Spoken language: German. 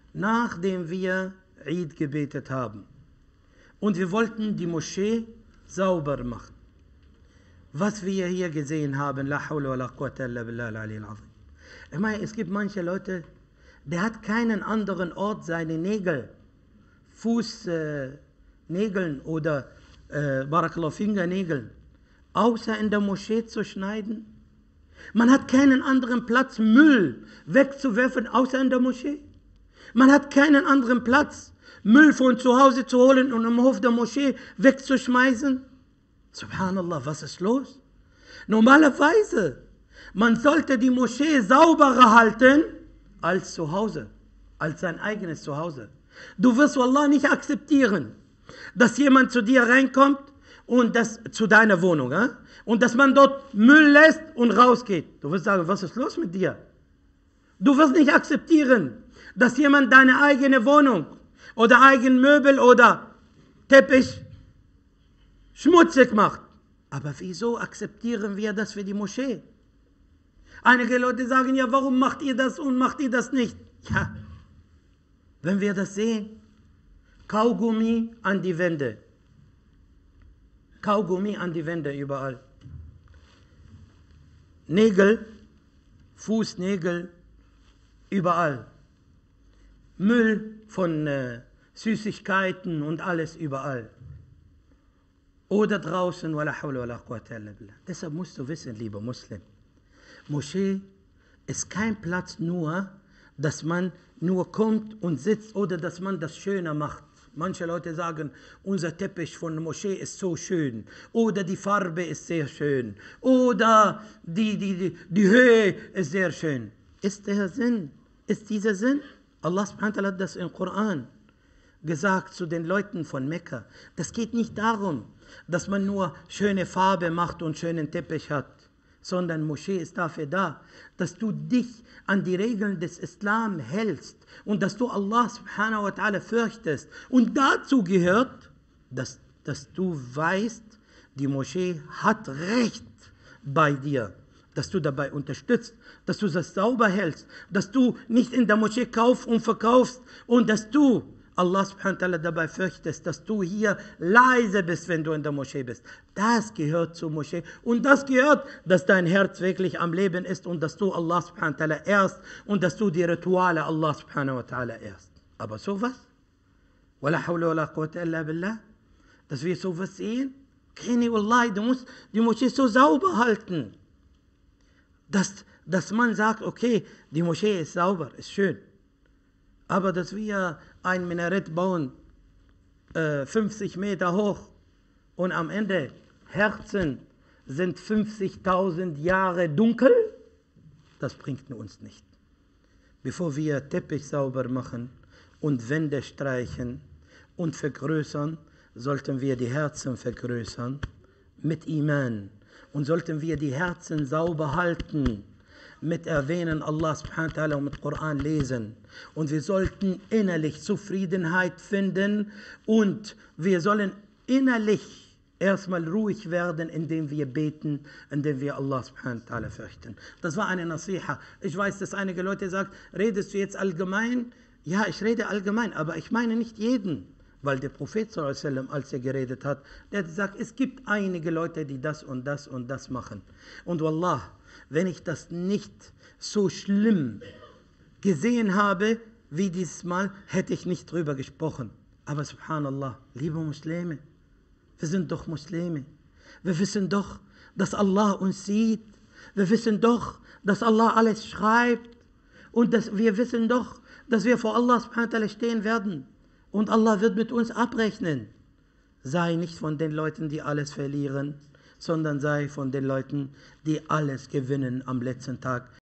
nachdem wir Eid gebetet haben. Und wir wollten die Moschee sauber machen. Was wir hier gesehen haben, la hawla wa la quwwata illa billah al-aliyyil azim. Ich meine, es gibt manche Leute, der hat keinen anderen Ort seine Nägel, Fußnägeln oder Barakallahu Fingernägeln, außer in der Moschee zu schneiden. Man hat keinen anderen Platz, Müll wegzuwerfen, außer in der Moschee. Man hat keinen anderen Platz, Müll von zu Hause zu holen und im Hof der Moschee wegzuschmeißen. Subhanallah, was ist los? Normalerweise, man sollte die Moschee sauberer halten als zu Hause, als sein eigenes Zuhause. Du wirst Wallah nicht akzeptieren, dass jemand zu dir reinkommt und das zu deiner Wohnung, und dass man dort Müll lässt und rausgeht. Du wirst sagen, was ist los mit dir? Du wirst nicht akzeptieren, dass jemand deine eigene Wohnung oder eigene Möbel oder Teppich schmutzig macht. Aber wieso akzeptieren wir das für die Moschee? Einige Leute sagen, ja, warum macht ihr das und macht ihr das nicht? Ja, wenn wir das sehen, Kaugummi an die Wände. Kaugummi an die Wände überall. Nägel, Fußnägel, überall. Müll von Süßigkeiten und alles überall. Oder draußen, wala hawla wala quwwata illa billah. Deshalb musst du wissen, lieber Muslim, Moschee ist kein Platz nur, dass man nur kommt und sitzt oder dass man das schöner macht. Manche Leute sagen, unser Teppich von der Moschee ist so schön oder die Farbe ist sehr schön oder die Höhe ist sehr schön. Ist der Sinn? Ist dieser Sinn? Allah subhanahu wa ta'ala hat das im Koran gesagt zu den Leuten von Mekka. Das geht nicht darum, dass man nur schöne Farbe macht und schönen Teppich hat, sondern Moschee ist dafür da, dass du dich an die Regeln des Islam hältst und dass du Allah subhanahu wa ta'ala fürchtest. Und dazu gehört, dass du weißt, die Moschee hat Recht bei dir, dass du dabei unterstützt, dass du das sauber hältst, dass du nicht in der Moschee kaufst und verkaufst und dass du Allah subhanahu wa ta'ala dabei fürchtest, dass du hier leise bist, wenn du in der Moschee bist. Das gehört zur Moschee. Und das gehört, dass dein Herz wirklich am Leben ist und dass du Allah subhanahu wa ta'ala ehrst und dass du die Rituale Allah subhanahu wa ta'ala ehrst. Aber sowas? Wala hawla wala quwwata illa billah? Dass wir sowas sehen? Kini wallahi, du musst die Moschee so sauber halten. Dass man sagt, okay, die Moschee ist sauber, ist schön. Aber dass wir ein Minarett bauen, 50 Meter hoch und am Ende Herzen sind 50.000 Jahre dunkel, das bringt uns nicht. Bevor wir Teppich sauber machen und Wände streichen und vergrößern, sollten wir die Herzen vergrößern mit Iman und sollten wir die Herzen sauber halten mit Erwähnen Allah subhanahu wa ta'ala und mit Koran lesen. Und wir sollten innerlich Zufriedenheit finden und wir sollen innerlich erstmal ruhig werden, indem wir beten, indem wir Allah subhanahu wa ta'ala fürchten. Das war eine Nasiha. Ich weiß, dass einige Leute sagen, redest du jetzt allgemein? Ja, ich rede allgemein, aber ich meine nicht jeden. Weil der Prophet sallallahu alaihi wasallam, als er geredet hat, der hat gesagt, es gibt einige Leute, die das und das und das machen. Und Wallah, wenn ich das nicht so schlimm gesehen habe, wie dieses Mal, hätte ich nicht drüber gesprochen. Aber subhanallah, liebe Muslime, wir sind doch Muslime. Wir wissen doch, dass Allah uns sieht. Wir wissen doch, dass Allah alles schreibt. Und wir wissen doch, dass wir vor Allah subhanahu wa ta'ala stehen werden. Und Allah wird mit uns abrechnen. Sei nicht von den Leuten, die alles verlieren, sondern sei von den Leuten, die alles gewinnen am letzten Tag.